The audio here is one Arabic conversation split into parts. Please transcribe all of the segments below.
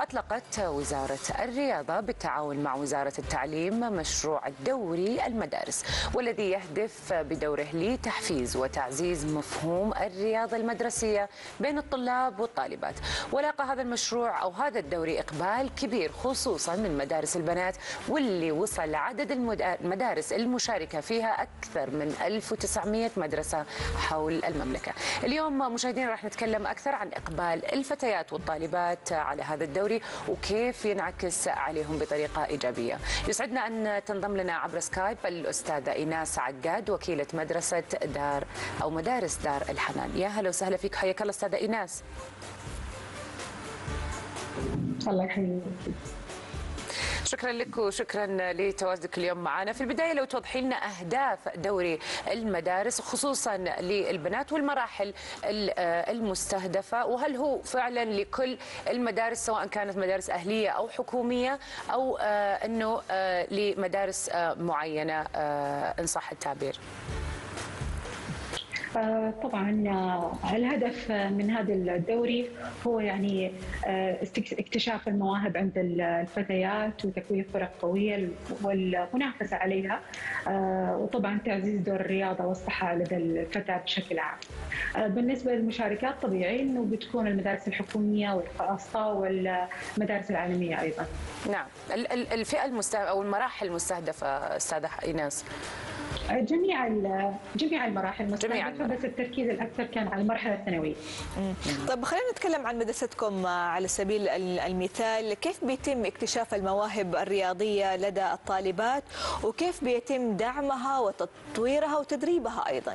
أطلقت وزارة الرياضة بالتعاون مع وزارة التعليم مشروع الدوري المدارس، والذي يهدف بدوره لتحفيز وتعزيز مفهوم الرياضة المدرسية بين الطلاب والطالبات. ولاقى هذا المشروع أو هذا الدوري إقبال كبير خصوصا من مدارس البنات، واللي وصل عدد المدارس المشاركة فيها أكثر من 1900 مدرسة حول المملكة. اليوم مشاهدينا راح نتكلم أكثر عن إقبال الفتيات والطالبات على هذا الدوري وكيف ينعكس عليهم بطريقة إيجابية. يسعدنا أن تنضم لنا عبر سكايب الأستاذة إيناس عقاد، وكيلة مدرسة مدارس دار الحنان. يا هلا وسهلا فيك، حياك الله أستاذة إيناس. الله يحييك. شكرا لك وشكرا لتواجدك اليوم معنا. في البداية لو توضحي لنا أهداف دوري المدارس خصوصا للبنات والمراحل المستهدفة، وهل هو فعلا لكل المدارس سواء كانت مدارس أهلية أو حكومية أو أنه لمدارس معينة إن صح التعبير؟ طبعا الهدف من هذا الدوري هو يعني اكتشاف المواهب عند الفتيات وتكوين فرق قوية والمنافسة عليها، وطبعا تعزيز دور الرياضة والصحة لدى الفتاة بشكل عام. بالنسبة للمشاركات طبيعي أنه بتكون المدارس الحكومية والخاصة والمدارس العالمية أيضا. نعم، الفئة المستهدفة أو المراحل المستهدفة أستاذة إيناس؟ جميع المراحل المستهدفة، بس التركيز الأكثر كان على المرحلة الثانوية. طيب خلينا نتكلم عن مدرستكم على سبيل المثال، كيف بيتم اكتشاف المواهب الرياضية لدى الطالبات وكيف بيتم دعمها وتطويرها وتدريبها أيضا؟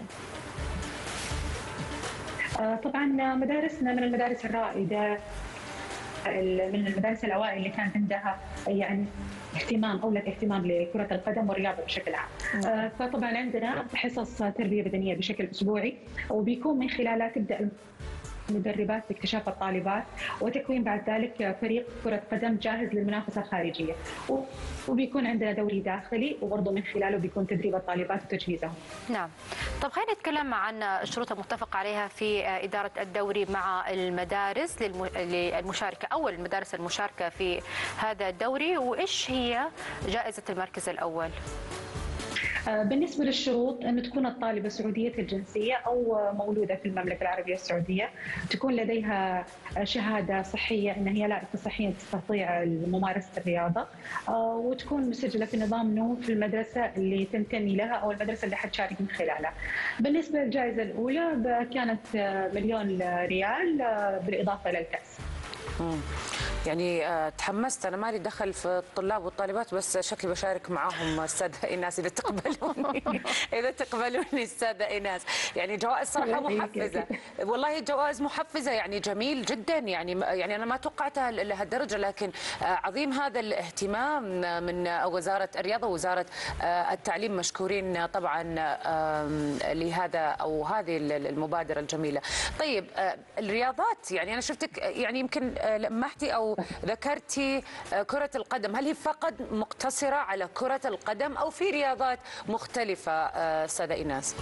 طبعا مدارسنا من المدارس الرائدة، من المدارس الأوائل اللي كانت عندها يعني اهتمام لكرة القدم والرياضة بشكل عام. فطبعا عندنا حصص تربية بدنية بشكل أسبوعي، وبيكون من خلالها تبدأ المدربات باكتشاف الطالبات وتكوين بعد ذلك فريق كرة قدم جاهز للمنافسة الخارجية، وبيكون عندنا دوري داخلي وبرضه من خلاله بيكون تدريب الطالبات وتجهيزهم. نعم. طب خلينا نتكلم عن الشروط المتفق عليها في إدارة الدوري مع المدارس للمشاركة أو المدارس المشاركة في هذا الدوري، وإيش هي جائزة المركز الأول؟ بالنسبة للشروط أن تكون الطالبة سعودية الجنسية أو مولودة في المملكة العربية السعودية، تكون لديها شهادة صحية أن هي لائقة صحيا تستطيع ممارسة الرياضة، وتكون مسجلة في نظام نوم في المدرسة اللي تنتمي لها أو المدرسة اللي حتشارك من خلالها. بالنسبة للجائزة الأولى كانت 1,000,000 ريال بالإضافة إلى الكأس. يعني تحمست، أنا مالي دخل في الطلاب والطالبات بس شكلي بشارك معاهم أستاذة إيناس إذا تقبلوني إذا تقبلوني أستاذة إيناس. يعني جوائز صراحة محفزة، والله جوائز محفزة، يعني جميل جدا، يعني أنا ما توقعتها لهالدرجة، لكن عظيم هذا الاهتمام من وزارة الرياضة ووزارة التعليم، مشكورين طبعا لهذا أو هذه المبادرة الجميلة. طيب الرياضات، يعني أنا شفتك يعني يمكن لمحتي أو ذكرتي كرة القدم، هل هي فقط مقتصرة على كرة القدم أو في رياضات مختلفة أستاذة إيناس؟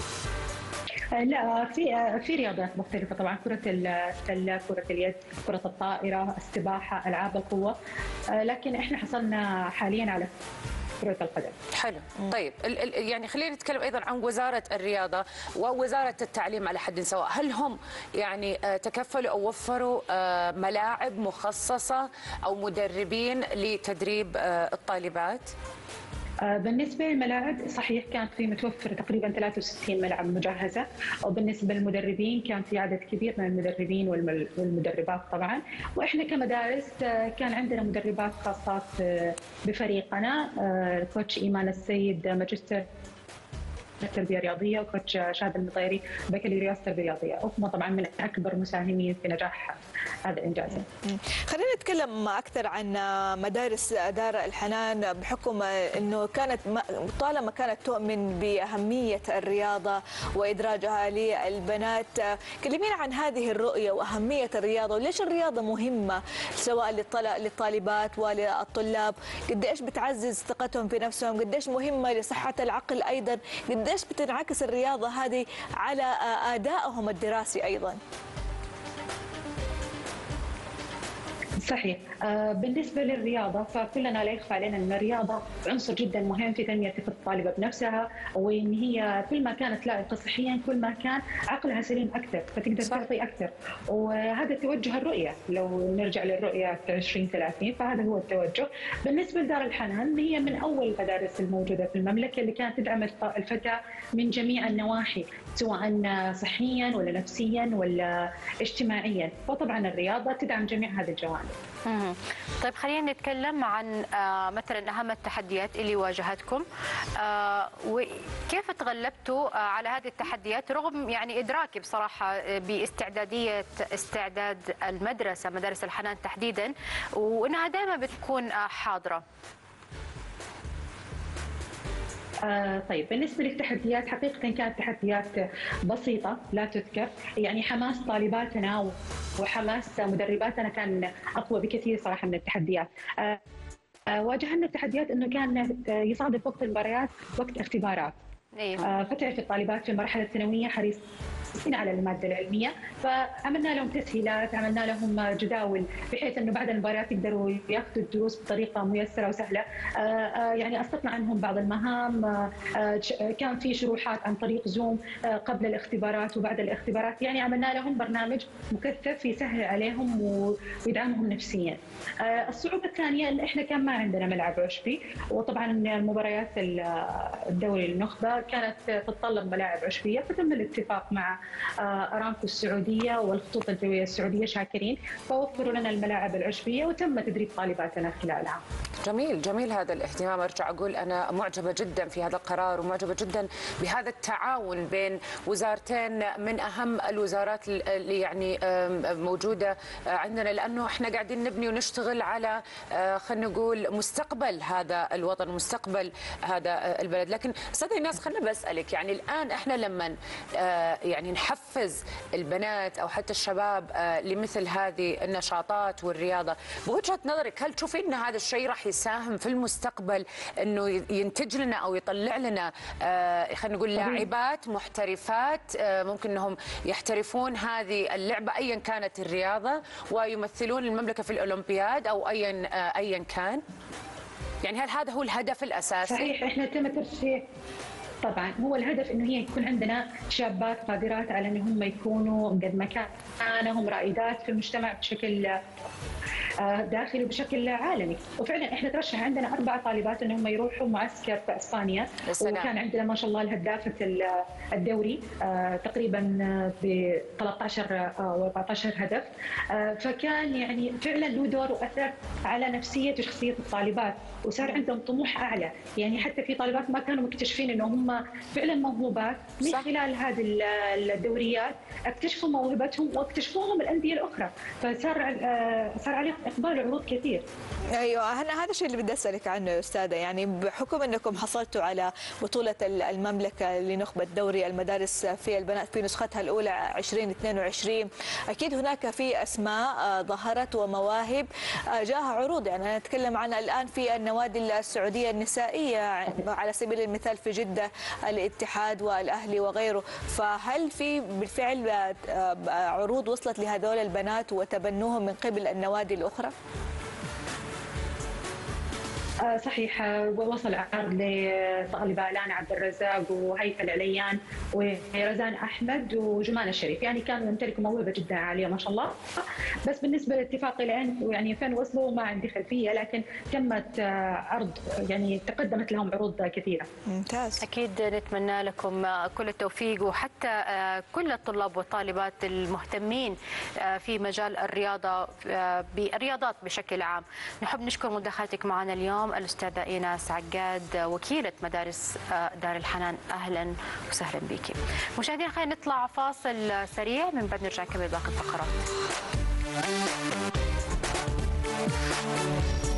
لا، في رياضات مختلفة طبعا، كرة السلة، كرة اليد، كرة الطائرة، السباحة، ألعاب القوة، لكن احنا حصلنا حاليا على كرة القدم. حلو. طيب يعني خلينا نتكلم ايضا عن وزارة الرياضة ووزارة التعليم على حد سواء، هل هم يعني تكفلوا او وفروا ملاعب مخصصة او مدربين لتدريب الطالبات؟ بالنسبة للملاعب صحيح كانت في متوفر تقريبا 63 ملعب مجهزة، وبالنسبة للمدربين كان في عدد كبير من المدربين والمدربات طبعا، وإحنا كمدارس كان عندنا مدربات خاصات بفريقنا، كوتش إيمان السيد ماجستير التربية الرياضية، وكوتش شادي المطيري بكالوريوس التربية الرياضية، وهم طبعا من أكبر مساهمين في نجاح هذا الإنجاز. خلينا نتكلم أكثر عن مدارس دار الحنان، بحكم أنه طالما كانت تؤمن بأهمية الرياضة وإدراجها للبنات. كلمينا عن هذه الرؤية وأهمية الرياضة، وليش الرياضة مهمة سواء للطالبات وللطلاب، قديش بتعزز ثقتهم في نفسهم، قديش مهمة لصحة العقل أيضا، قديش بتنعكس الرياضة هذه على أدائهم الدراسي أيضا. صحيح. بالنسبة للرياضة فكلنا لا يخفى علينا أن الرياضة عنصر جدا مهم في تنمية الطالبة بنفسها، وأن هي كل ما كانت لائقة صحيا كل ما كان عقلها سليم أكثر فتقدر تعطي أكثر. وهذا توجه الرؤية، لو نرجع للرؤية 2030 فهذا هو التوجه. بالنسبة لدار الحنان هي من أول المدارس الموجودة في المملكة اللي كانت تدعم الفتاة من جميع النواحي، سواء صحيا ولا نفسيا ولا اجتماعيا، وطبعا الرياضة تدعم جميع هذه الجوانب. طيب خلينا نتكلم عن مثلا أهم التحديات اللي واجهتكم، وكيف تغلبتوا على هذه التحديات رغم يعني إدراكي بصراحة باستعدادية استعداد المدرسة مدارس الحنان تحديدا وأنها دائما بتكون حاضرة. طيب بالنسبة للتحديات حقيقة كانت تحديات بسيطة لا تذكر، يعني حماس طالباتنا وحماس مدرباتنا كان أقوى بكثير صراحة من التحديات. واجهنا التحديات أنه كان يصادف وقت المباريات وقت اختبارات. فتعرف الطالبات في المرحلة الثانوية حريصين على المادة العلمية، فعملنا لهم تسهيلات، عملنا لهم جداول بحيث انه بعد المباريات يقدروا ياخذوا الدروس بطريقة ميسرة وسهلة. يعني اسقطنا عنهم بعض المهام، كان في شروحات عن طريق زوم قبل الاختبارات وبعد الاختبارات، يعني عملنا لهم برنامج مكثف يسهل عليهم ويدعمهم نفسيا. الصعوبة الثانية ان احنا كان ما عندنا ملعب عشبي، وطبعا المباريات الدوري النخبة كانت تتطلب ملاعب عشبية، فتم الاتفاق مع أرامكو السعودية والخطوط الجوية السعودية شاكرين فوفروا لنا الملاعب العشبية وتم تدريب طالباتنا خلالها. جميل جميل هذا الاهتمام. ارجع اقول انا معجبه جدا في هذا القرار ومعجبه جدا بهذا التعاون بين وزارتين من اهم الوزارات اللي يعني موجوده عندنا، لانه احنا قاعدين نبني ونشتغل على خلينا نقول مستقبل هذا الوطن، مستقبل هذا البلد. لكن استاذ ايناس خلينا بسالك، يعني الان احنا لما يعني نحفز البنات او حتى الشباب لمثل هذه النشاطات والرياضه، بوجهه نظرك هل تشوفين ان هذا الشيء راح يساهم في المستقبل انه ينتج لنا او يطلع لنا خلينا نقول لاعبات محترفات ممكن انهم يحترفون هذه اللعبه ايا كانت الرياضه ويمثلون المملكه في الاولمبياد او ايا كان؟ يعني هل هذا هو الهدف الاساسي؟ صحيح، احنا تم ترشيح طبعا، هو الهدف انه هي يكون عندنا شابات قادرات على ان هم يكونوا قد مكانهم رائدات في المجتمع بشكل داخلي وبشكل عالمي. وفعلا احنا ترشح عندنا 4 طالبات انهم يروحوا معسكر في اسبانيا، وكان عندنا ما شاء الله الهدافه الدوري تقريبا ب 13 او 14 هدف، فكان يعني فعلا له دور واثر على نفسيه وشخصيه الطالبات، وصار عندهم طموح اعلى. يعني حتى في طالبات ما كانوا مكتشفين انه هم فعلا موهوبات، من خلال هذه الدوريات اكتشفوا موهبتهم واكتشفوهم الانديه الاخرى، فصار عليهم اقبال عروض كثير. ايوه، انا هذا الشيء اللي بدي اسالك عنه يا استاذه، يعني بحكم انكم حصلتوا على بطوله المملكه لنخبه دوري المدارس في البنات في نسختها الاولى 2022، اكيد هناك في اسماء ظهرت ومواهب جاءها عروض، يعني نتكلم عنها الان في النوادي السعوديه النسائيه على سبيل المثال في جده الاتحاد والاهلي وغيره، فهل في بالفعل عروض وصلت لهذول البنات وتبنوهم من قبل النوادي الأخرى؟ صحيح، وصل عرض لطالبة لانا عبد الرزاق وهيفا عليان ورزان احمد وجمان الشريف، يعني كانوا يمتلكوا موهبه جدا عاليه ما شاء الله. بس بالنسبه للاتفاق الان يعني فين وصلوا ما عندي خلفيه، لكن تمت عرض يعني تقدمت لهم عروض كثيره. ممتاز. اكيد نتمنى لكم كل التوفيق، وحتى كل الطلاب والطالبات المهتمين في مجال الرياضه بالرياضات بشكل عام. نحب نشكر مداخلتك معنا اليوم الأستاذة إيناس عقاد وكيلة مدارس دار الحنان، أهلا وسهلا بك. مشاهدينا خلينا نطلع فاصل سريع، من بعد نرجع نكمل باقي الفقرات.